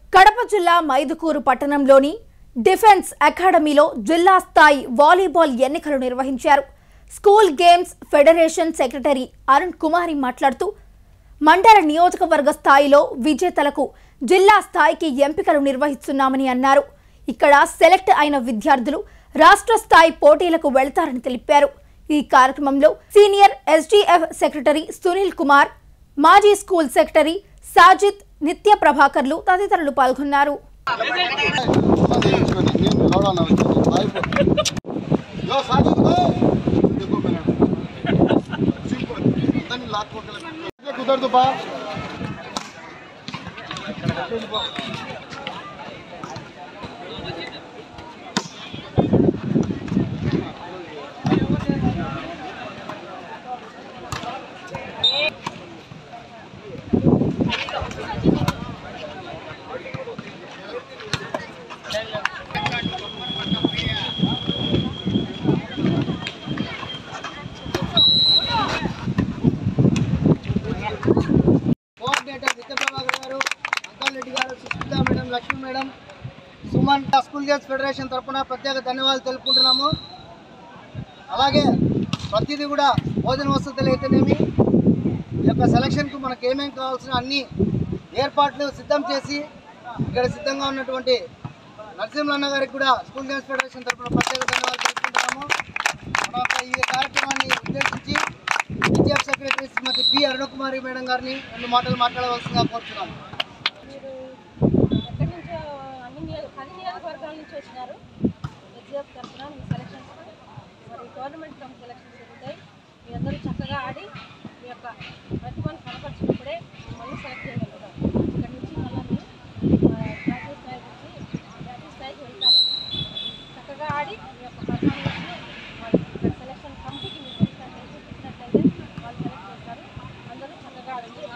కడప జిల్లా మైదుకూరు పట్టణంలోని డిఫెన్స్ అకాడమీలో జిల్లా స్థాయి వాలీబాల్ ఎన్నికలు నిర్వహించారు. School games federation secretary Arun Kumari మాట్లాడుతూ మండల నియోజకవర్గ స్థాయిలో విజేతలకు జిల్లా స్థాయికి ఎంపికలు నిర్వహిస్తున్నామని అన్నారు. ఇక్కడ సెలెక్ట్ అయిన విద్యార్థులు రాష్ట్ర స్థాయి పోటీలకు వెళ్తారని తెలిపారు. ఈ కార్యక్రమంలో senior SDF secretary Sunil Kumar, మాజీ స్కూల్ సెక్రటరీ సాజిద్, నిత్య ప్రభాకర్లు తదితరులు పాల్గొన్నారు. Lakshmi madam, Suman school games federation తరఫున ప్రత్యేక ధన్యవాదాలు తెలుపుకుంటున్నాము. అలాగే ప్రతిదీ కూడా భోజన వసతులు అయితేనేమి, ఈ యొక్క సెలక్షన్కు మనకు ఏమేమి కావాల్సిన అన్ని ఏర్పాట్లు సిద్ధం చేసి ఇక్కడ సిద్ధంగా ఉన్నటువంటి నరసింహన్న గారికి కూడా స్కూల్ గేమ్స్ ఫెడరేషన్ తరఫున ప్రత్యేక ధన్యవాదాలు తెలుపుకుంటున్నాము. మన యొక్క ఈ కార్యక్రమాన్ని ఉద్దేశించి విద్యార్థి secretary Srimathi P Arunakumari madam గారిని 2 మాటలు మాట్లాడవలసిందిగా కోరుతున్నాము. వచ్చినారు ఎగ్జామ్ తరఫున మీ సెలక్షన్స్ మరి గవర్నమెంట్ కమ్ సెలక్షన్స్ జరుగుతాయి. మీ అందరూ చక్కగా ఆడి మీ యొక్క ప్రతిభను కనపరిచినప్పుడే మళ్ళీ సెలెక్ట్ చేయగలుగుతారు. ఇక్కడ నుంచి మళ్ళీ జాతీయ స్థాయికి వెళ్తారు. చక్కగా ఆడి